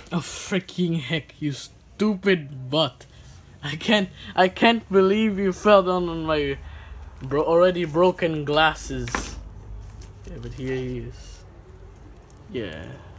Oh freaking heck, you stupid butt. I can't believe you fell down on my already broken glasses. Yeah, but here he is. Yeah.